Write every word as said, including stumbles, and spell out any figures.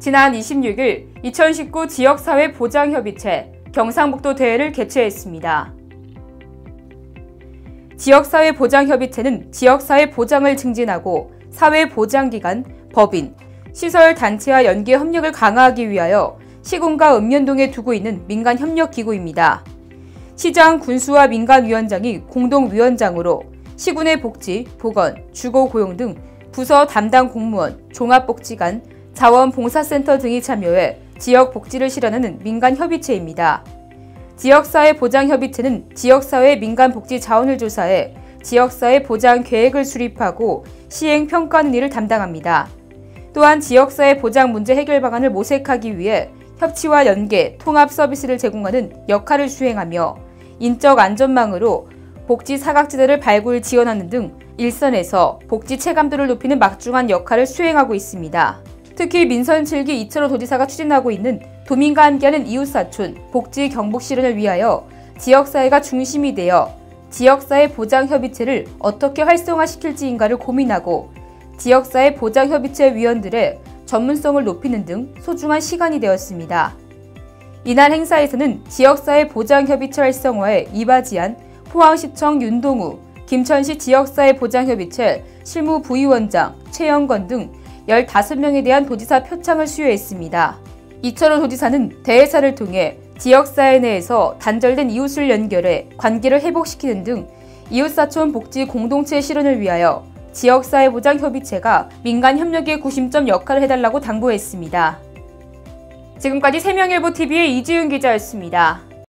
지난 이십육 일 이천십구 지역사회보장협의체 경상북도 대회를 개최했습니다. 지역사회보장협의체는 지역사회 보장을 증진하고 사회보장기관, 법인, 시설, 단체와 연계 협력을 강화하기 위하여 시군과 읍면동에 두고 있는 민간협력기구입니다. 시장, 군수와 민간위원장이 공동위원장으로 시군의 복지, 보건, 주거고용 등 부서 담당 공무원, 종합복지관, 자원봉사센터 등이 참여해 지역복지를 실현하는 민간협의체입니다. 지역사회보장협의체는 지역사회 민간복지 자원을 조사해 지역사회 보장 계획을 수립하고 시행 평가하는 일을 담당합니다. 또한 지역사회 보장 문제 해결 방안을 모색하기 위해 협치와 연계, 통합 서비스를 제공하는 역할을 수행하며 인적 안전망으로 복지 사각지대를 발굴 지원하는 등 일선에서 복지 체감도를 높이는 막중한 역할을 수행하고 있습니다. 특히 민선 칠 기 이철호 도지사가 추진하고 있는 도민과 함께하는 이웃사촌 복지 경북 실현을 위하여 지역사회가 중심이 되어 지역사회 보장협의체를 어떻게 활성화시킬지인가를 고민하고 지역사회 보장협의체 위원들의 전문성을 높이는 등 소중한 시간이 되었습니다. 이날 행사에서는 지역사회 보장협의체 활성화에 이바지한 포항시청 윤동우, 김천시 지역사회 보장협의체 실무부위원장 최영건 등 열다섯 명에 대한 도지사 표창을 수여했습니다. 이철호 도지사는 대회사를 통해 지역사회 내에서 단절된 이웃을 연결해 관계를 회복시키는 등 이웃사촌 복지 공동체 실현을 위하여 지역사회보장협의체가 민간협력의 구심점 역할을 해달라고 당부했습니다. 지금까지 세명일보티비의 이지윤 기자였습니다.